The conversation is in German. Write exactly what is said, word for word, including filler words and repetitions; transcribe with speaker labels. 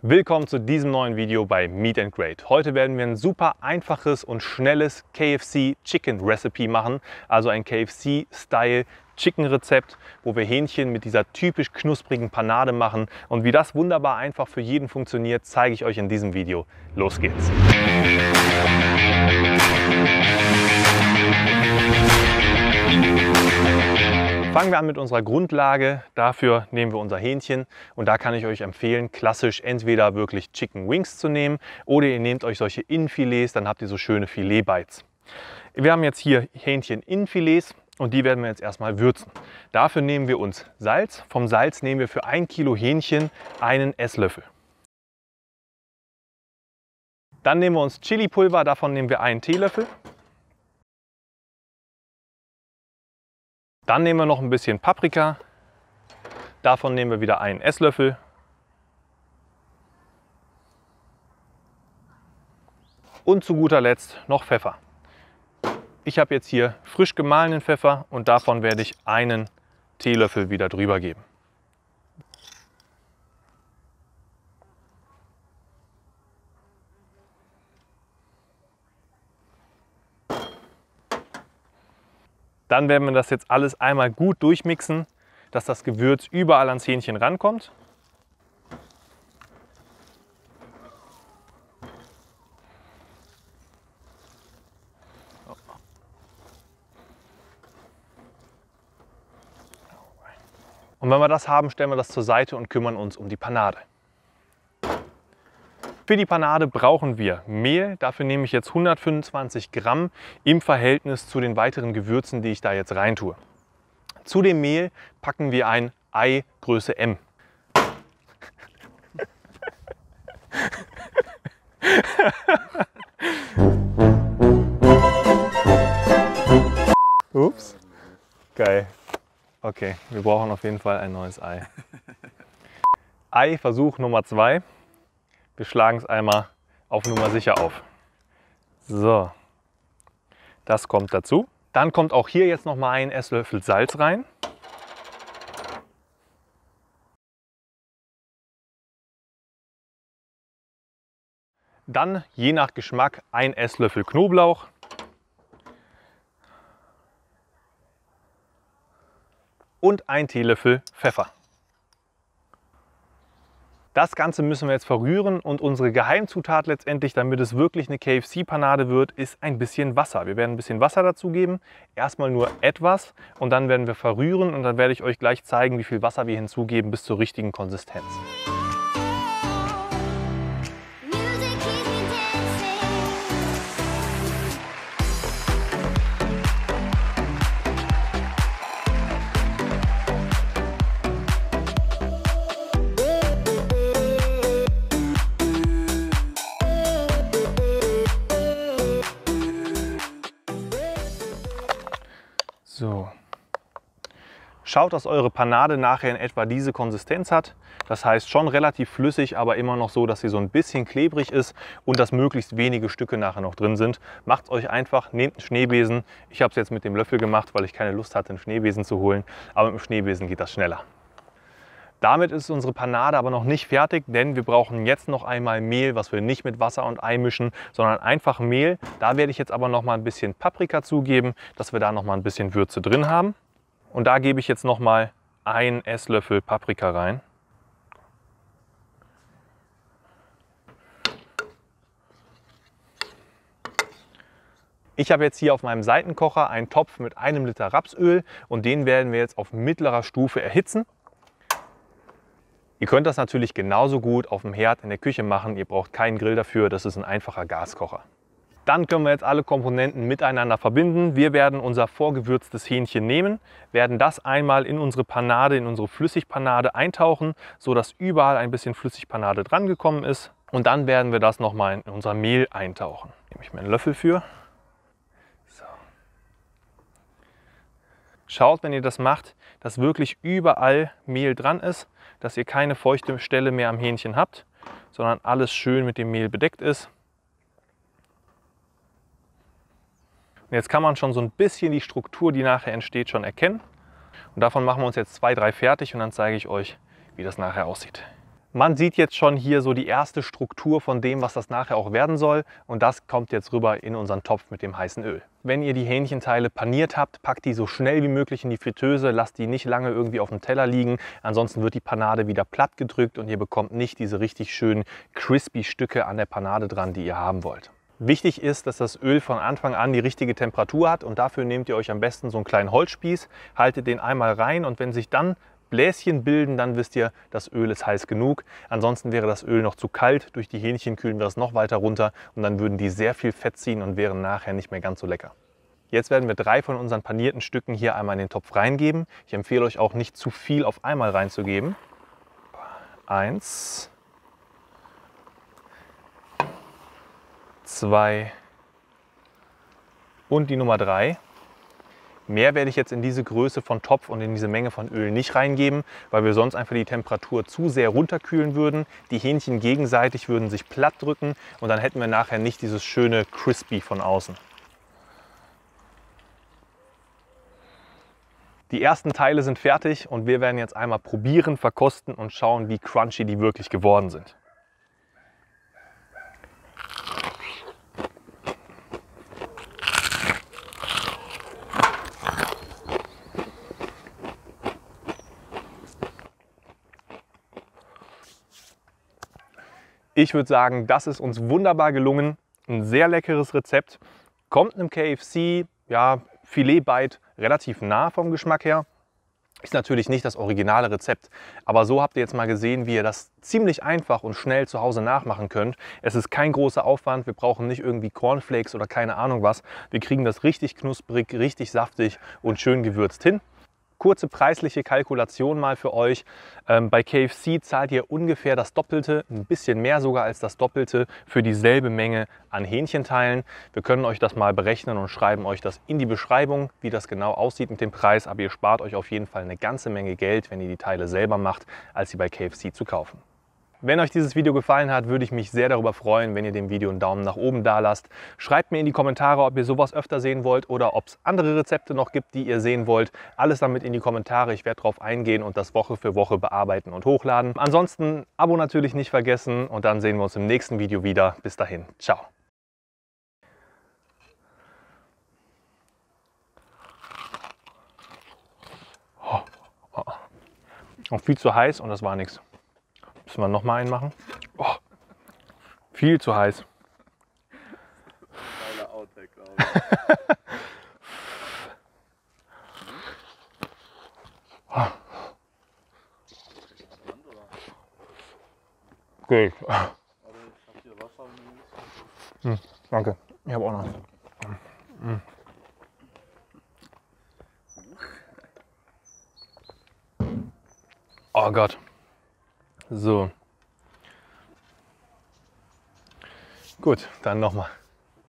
Speaker 1: Willkommen zu diesem neuen Video bei Meat and Great. Heute werden wir ein super einfaches und schnelles K F C Chicken Recipe machen, also ein K F C-Style Chicken Rezept, wo wir Hähnchen mit dieser typisch knusprigen Panade machen. Und wie das wunderbar einfach für jeden funktioniert, zeige ich euch in diesem Video. Los geht's! Fangen wir an mit unserer Grundlage. Dafür nehmen wir unser Hähnchen und da kann ich euch empfehlen, klassisch entweder wirklich Chicken Wings zu nehmen oder ihr nehmt euch solche Innenfilets, dann habt ihr so schöne Filet-Bites. Wir haben jetzt hier Hähnchen-Innenfilets und die werden wir jetzt erstmal würzen. Dafür nehmen wir uns Salz. Vom Salz nehmen wir für ein Kilo Hähnchen einen Esslöffel. Dann nehmen wir uns Chili-Pulver, davon nehmen wir einen Teelöffel. Dann nehmen wir noch ein bisschen Paprika, davon nehmen wir wieder einen Esslöffel. Und zu guter Letzt noch Pfeffer. Ich habe jetzt hier frisch gemahlenen Pfeffer und davon werde ich einen Teelöffel wieder drüber geben. Dann werden wir das jetzt alles einmal gut durchmixen, dass das Gewürz überall ans Hähnchen rankommt. Und wenn wir das haben, stellen wir das zur Seite und kümmern uns um die Panade. Für die Panade brauchen wir Mehl, dafür nehme ich jetzt hundertfünfundzwanzig Gramm im Verhältnis zu den weiteren Gewürzen, die ich da jetzt rein tue. Zu dem Mehl packen wir ein Ei Größe M. Ups, geil. Okay, wir brauchen auf jeden Fall ein neues Ei. Ei Versuch Nummer zwei. Wir schlagen es einmal auf Nummer sicher auf. So, das kommt dazu. Dann kommt auch hier jetzt noch mal ein Esslöffel Salz rein. Dann je nach Geschmack ein Esslöffel Knoblauch. Und ein Teelöffel Pfeffer. Das Ganze müssen wir jetzt verrühren und unsere Geheimzutat letztendlich, damit es wirklich eine K F C-Panade wird, ist ein bisschen Wasser. Wir werden ein bisschen Wasser dazugeben, erstmal nur etwas und dann werden wir verrühren und dann werde ich euch gleich zeigen, wie viel Wasser wir hinzugeben bis zur richtigen Konsistenz. So. Schaut, dass eure Panade nachher in etwa diese Konsistenz hat. Das heißt schon relativ flüssig, aber immer noch so, dass sie so ein bisschen klebrig ist und dass möglichst wenige Stücke nachher noch drin sind. Macht es euch einfach, nehmt einen Schneebesen. Ich habe es jetzt mit dem Löffel gemacht, weil ich keine Lust hatte, einen Schneebesen zu holen. Aber mit dem Schneebesen geht das schneller. Damit ist unsere Panade aber noch nicht fertig, denn wir brauchen jetzt noch einmal Mehl, was wir nicht mit Wasser und Ei mischen, sondern einfach Mehl. Da werde ich jetzt aber noch mal ein bisschen Paprika zugeben, dass wir da noch mal ein bisschen Würze drin haben. Und da gebe ich jetzt noch mal einen Esslöffel Paprika rein. Ich habe jetzt hier auf meinem Seitenkocher einen Topf mit einem Liter Rapsöl und den werden wir jetzt auf mittlerer Stufe erhitzen. Ihr könnt das natürlich genauso gut auf dem Herd in der Küche machen. Ihr braucht keinen Grill dafür, das ist ein einfacher Gaskocher. Dann können wir jetzt alle Komponenten miteinander verbinden. Wir werden unser vorgewürztes Hähnchen nehmen, werden das einmal in unsere Panade, in unsere Flüssigpanade eintauchen, sodass überall ein bisschen Flüssigpanade dran gekommen ist. Und dann werden wir das nochmal in unser Mehl eintauchen. Da nehme ich mir einen Löffel für. So. Schaut, wenn ihr das macht, dass wirklich überall Mehl dran ist, dass ihr keine feuchte Stelle mehr am Hähnchen habt, sondern alles schön mit dem Mehl bedeckt ist. Und jetzt kann man schon so ein bisschen die Struktur, die nachher entsteht, schon erkennen. Und davon machen wir uns jetzt zwei, drei fertig und dann zeige ich euch, wie das nachher aussieht. Man sieht jetzt schon hier so die erste Struktur von dem, was das nachher auch werden soll. Und das kommt jetzt rüber in unseren Topf mit dem heißen Öl. Wenn ihr die Hähnchenteile paniert habt, packt die so schnell wie möglich in die Fritteuse. Lasst die nicht lange irgendwie auf dem Teller liegen. Ansonsten wird die Panade wieder platt gedrückt und ihr bekommt nicht diese richtig schönen crispy Stücke an der Panade dran, die ihr haben wollt. Wichtig ist, dass das Öl von Anfang an die richtige Temperatur hat. Und dafür nehmt ihr euch am besten so einen kleinen Holzspieß, haltet den einmal rein und wenn sich dann Bläschen bilden, dann wisst ihr, das Öl ist heiß genug. Ansonsten wäre das Öl noch zu kalt. Durch die Hähnchen kühlen wir das noch weiter runter und dann würden die sehr viel Fett ziehen und wären nachher nicht mehr ganz so lecker. Jetzt werden wir drei von unseren panierten Stücken hier einmal in den Topf reingeben. Ich empfehle euch auch nicht zu viel auf einmal reinzugeben. Eins, zwei und die Nummer drei. Mehr werde ich jetzt in diese Größe von Topf und in diese Menge von Öl nicht reingeben, weil wir sonst einfach die Temperatur zu sehr runterkühlen würden. Die Hähnchen gegenseitig würden sich platt drücken und dann hätten wir nachher nicht dieses schöne Crispy von außen. Die ersten Teile sind fertig und wir werden jetzt einmal probieren, verkosten und schauen, wie crunchy die wirklich geworden sind. Ich würde sagen, das ist uns wunderbar gelungen. Ein sehr leckeres Rezept. Kommt einem K F C, ja, Filetbite relativ nah vom Geschmack her. Ist natürlich nicht das originale Rezept, aber so habt ihr jetzt mal gesehen, wie ihr das ziemlich einfach und schnell zu Hause nachmachen könnt. Es ist kein großer Aufwand, wir brauchen nicht irgendwie Cornflakes oder keine Ahnung was. Wir kriegen das richtig knusprig, richtig saftig und schön gewürzt hin. Kurze preisliche Kalkulation mal für euch. Ähm, bei K F C zahlt ihr ungefähr das Doppelte, ein bisschen mehr sogar als das Doppelte für dieselbe Menge an Hähnchenteilen. Wir können euch das mal berechnen und schreiben euch das in die Beschreibung, wie das genau aussieht mit dem Preis. Aber ihr spart euch auf jeden Fall eine ganze Menge Geld, wenn ihr die Teile selber macht, als sie bei K F C zu kaufen. Wenn euch dieses Video gefallen hat, würde ich mich sehr darüber freuen, wenn ihr dem Video einen Daumen nach oben da lasst. Schreibt mir in die Kommentare, ob ihr sowas öfter sehen wollt oder ob es andere Rezepte noch gibt, die ihr sehen wollt. Alles damit in die Kommentare. Ich werde darauf eingehen und das Woche für Woche bearbeiten und hochladen. Ansonsten Abo natürlich nicht vergessen und dann sehen wir uns im nächsten Video wieder. Bis dahin, ciao. Oh, oh. Noch viel zu heiß und das war nichts. Müssen wir noch mal einen machen? Oh, viel zu heiß. Geht. Hm, danke. Ich habe auch noch. Hm. Oh Gott. So. Gut, dann nochmal.